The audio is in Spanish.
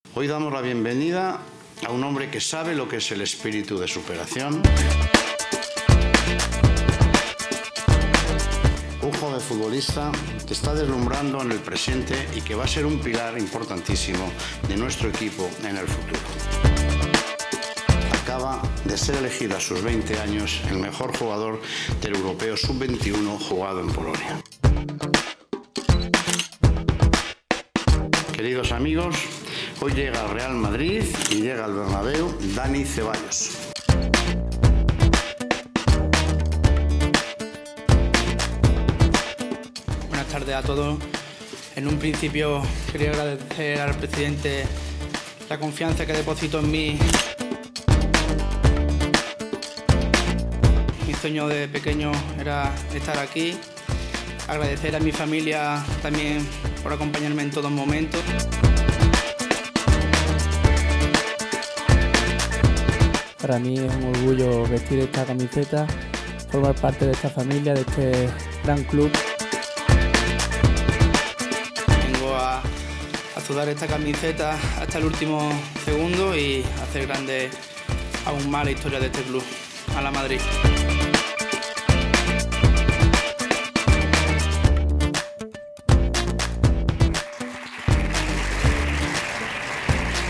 Hoy damos la bienvenida a un hombre que sabe lo que es el espíritu de superación. Un joven futbolista que está deslumbrando en el presente y que va a ser un pilar importantísimo de nuestro equipo en el futuro. Acaba de ser elegido a sus 20 años el mejor jugador del Europeo Sub-21 jugado en Polonia. Queridos amigos, hoy llega al Real Madrid y llega al Bernabéu Dani Ceballos. Buenas tardes a todos. En un principio quería agradecer al presidente la confianza que depositó en mí. Mi sueño de pequeño era estar aquí. Agradecer a mi familia también por acompañarme en todo momento. Para mí es un orgullo vestir esta camiseta, formar parte de esta familia, de este gran club. Vengo a sudar esta camiseta hasta el último segundo y hacer grande aún más la historia de este club. A la Madrid.